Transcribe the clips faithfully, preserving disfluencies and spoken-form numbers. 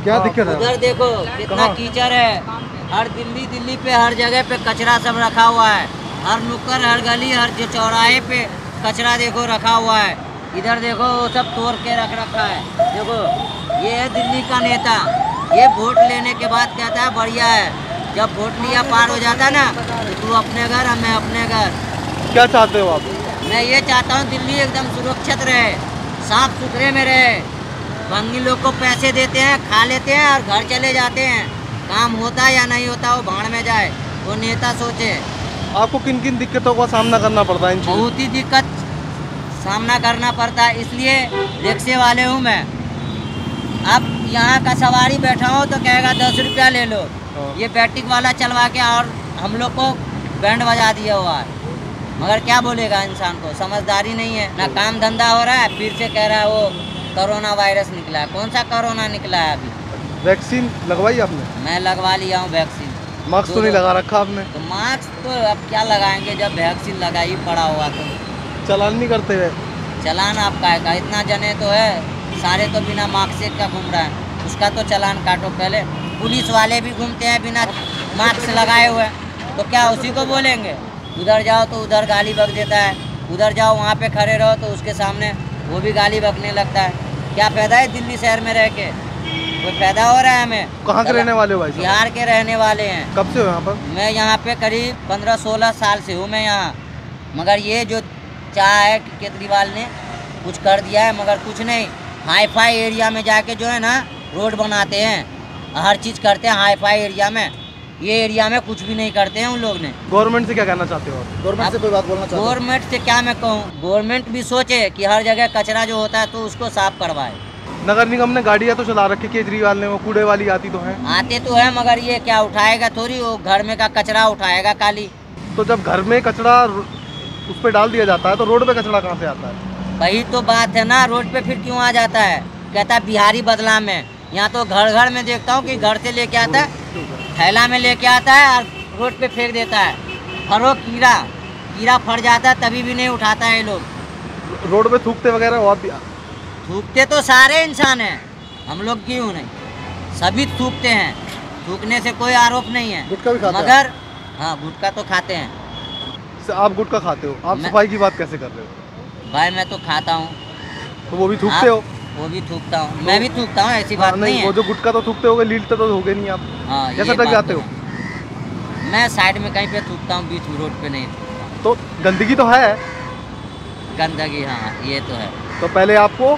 क्या दिक्कत है? उधर देखो कितना कीचड़ है। हर दिल्ली दिल्ली पे हर जगह पे कचरा सब रखा हुआ है। हर नुक्कड़, हर गली, हर जो चौराहे पे कचरा देखो रखा हुआ है। इधर देखो वो सब तोड़ के रख रखा है। देखो ये है दिल्ली का नेता। ये वोट लेने के बाद कहता है बढ़िया है, जब वोट लिया पार हो जाता ना तो तू अपने घर और मैं अपने घर। क्या चाहते हो आप? मैं ये चाहता हूँ दिल्ली एकदम सुरक्षित रहे, साफ सुथरे में रहे। भंगी लोग को पैसे देते हैं, खा लेते हैं और घर चले जाते हैं। काम होता या नहीं होता वो भाड़ में जाए, वो नेता सोचे। आपको किन किन दिक्कतों का सामना करना पड़ता है? बहुत ही दिक्कत सामना करना पड़ता है, इसलिए रिक्शे वाले हूँ मैं। अब यहाँ का सवारी बैठा हो तो कहेगा दस रुपया ले लो। ये बैटिक वाला चलवा के और हम लोग को बैंड बजा दिया हुआ है, मगर क्या बोलेगा इंसान को, समझदारी नहीं है ना। काम धंधा हो रहा है, फिर से कह रहा है वो कोरोना वायरस निकला है। कौन सा कोरोना निकला है अभी? वैक्सीन लगवाई आपने? मैं लगवा लिया हूँ वैक्सीन। मास्क तो नहीं लगा रखा आपने? तो मास्क तो अब क्या लगाएंगे जब वैक्सीन लगा ही पड़ा हुआ। तो चलान नहीं करते हुए? चलान आपका है का? इतना जने तो है, सारे तो बिना मास्क से क्या घूम रहा है, उसका तो चलान काटो पहले। पुलिस वाले भी घूमते हैं बिना मास्क लगाए हुए, तो क्या उसी को बोलेंगे? उधर जाओ तो उधर गाली बक देता है, उधर जाओ वहाँ पे खड़े रहो तो उसके सामने वो भी गाली बकने लगता है। क्या फायदा है दिल्ली शहर में रह के? कोई फायदा हो रहा है हमें? कहाँ के रहने वाले हो भाई? बिहार के रहने वाले हैं। कब से हो यहाँ पर? मैं यहाँ पे करीब पंद्रह सोलह साल से हूँ मैं यहाँ। मगर ये जो चाहा है कि केजरीवाल ने कुछ कर दिया है, मगर कुछ नहीं। हाई फाई एरिया में जाके जो है ना रोड बनाते हैं, हर चीज़ करते हैं हाई फाई एरिया में। ये एरिया में कुछ भी नहीं करते हैं उन लोग ने। गवर्नमेंट से क्या कहना चाहते हो? गवर्नमेंट से कोई बात बोलना चाहते हो? गवर्नमेंट से क्या मैं कहूँ, गवर्नमेंट भी सोचे कि हर जगह कचरा जो होता है तो उसको साफ करवाए। नगर निगम ने गाड़ियाँ तो चला रखी केजरीवाल ने, वो कूड़े वाली आती तो है। आते तो है, मगर ये क्या उठाएगा थोड़ी, वो घर में का कचरा उठाएगा काली। तो जब घर में कचरा उस पर डाल दिया जाता है तो रोड पे कचरा कहाँ से आता है? वही तो बात है ना, रोड पे फिर क्यों आ जाता है? कहता है बिहारी बदलाव में। यहाँ तो घर घर में देखता हूँ कि घर से लेके आता है, थैला में लेके आता है और रोड पे फेंक देता है। फरो कीड़ा कीड़ा फट जाता है तभी भी नहीं उठाता है ये लोग। रोड पे थूकते वगैरह और भी? थूकते तो सारे इंसान हैं, हम लोग क्यों नहीं, सभी थूकते हैं। थूकने से कोई आरोप नहीं है। गुटखा भी खाते मगर हाँ गुटखा तो खाते हैं। आप गुटखा खाते हो, आप सफाई की बात कैसे कर रहे हो? भाई मैं तो खाता हूँ। तो वो भी थूकते हो? वो भी थूकता हूँ, मैं भी थूकता हूँ, ऐसी बात नहीं है। वो जो गुटखा तो थूकते होगे, लीलते तो होगे नहीं आप? हाँ, कैसे तक जाते हो? मैं साइड में कहीं पे थूकता हूँ, बीच रोड पे नहीं। तो गंदगी तो है? गंदगी हाँ ये तो है। तो पहले आपको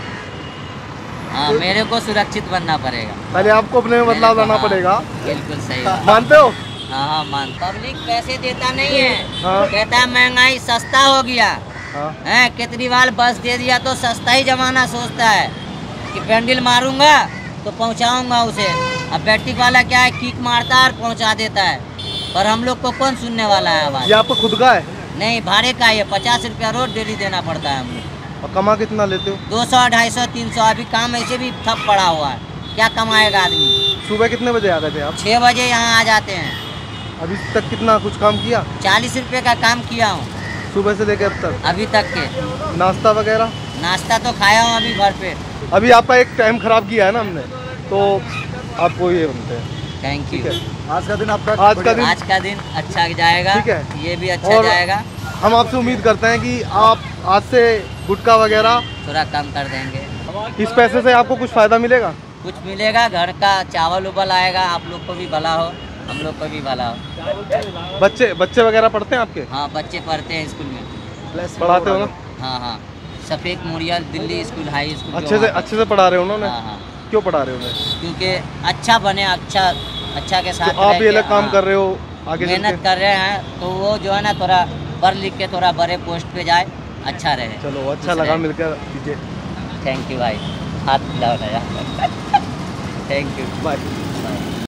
हाँ मेरे को सुरक्षित बनना पड़ेगा। पहले आपको अपने में बदलाव लाना हाँ, पड़ेगा। बिल्कुल सही। मानते हो? हाँ हाँ मान। पब्लिक पैसे देता नहीं है। हाँ। कहता है महंगाई सस्ता हो गया हाँ। है, केजरीवाल बस दे दिया तो सस्ता ही जमाना सोचता है कि पेंडल मारूंगा तो पहुंचाऊंगा उसे। अब बैटिक वाला क्या है, किक मारता है और पहुंचा देता है, पर हम लोग को कौन सुनने वाला है आवाज? ये आपको खुद का है? नहीं भाड़े का, ये पचास रुपया रोज डेली देना पड़ता है हम लोग। और कमा कितना लेते हो? दो सौ ढाई सौ तीन सौ। अभी काम ऐसे भी ठप पड़ा हुआ है, क्या कमाएगा आदमी? सुबह कितने बजे आ गए थे आप? छः बजे यहाँ आ जाते हैं। अभी तक कितना कुछ काम किया? चालीस रुपये का काम किया हूँ सुबह से लेकर अब तक? अभी तक के। नाश्ता वगैरह? नाश्ता तो खाया हूँ अभी भर पेट। अभी आपका एक टाइम खराब किया है ना हमने, तो आपको ये बनते हैं। Thank you. आज का दिन आपका आज का दिन आज का दिन अच्छा जाएगा। ठीक है, ये भी अच्छा जाएगा। हम आपसे उम्मीद करते हैं कि आप आज से गुटखा वगैरह थोड़ा कम कर देंगे। इस पैसे से आपको कुछ फायदा मिलेगा? कुछ मिलेगा, घर का चावल उबल आएगा, आप लोग को भी भला हो, हम लोग को भी भला हो। बच्चे बच्चे वगैरह पढ़ते हैं आपके? हाँ बच्चे पढ़ते हैं स्कूल में। पढ़ाते हो ना? हाँ हाँ सफेद मोरिया दिल्ली स्कूल हाई स्कूल। अच्छे से अच्छे से पढ़ा रहे हो उन्होंने? हाँ हाँ। क्यों पढ़ा रहे हो उन्हें? क्योंकि अच्छा बने, अच्छा अच्छा के साथ। तो आप ये अलग काम कर रहे हो आगे मेहनत कर रहे हैं तो वो जो है ना थोड़ा पढ़ लिख के थोड़ा बड़े पोस्ट पे जाए, अच्छा रहे। चलो अच्छा लगा मिलकर दीजिए। थैंक यू भाई, हाथ मिलाओ ना यार। Thank you, bye.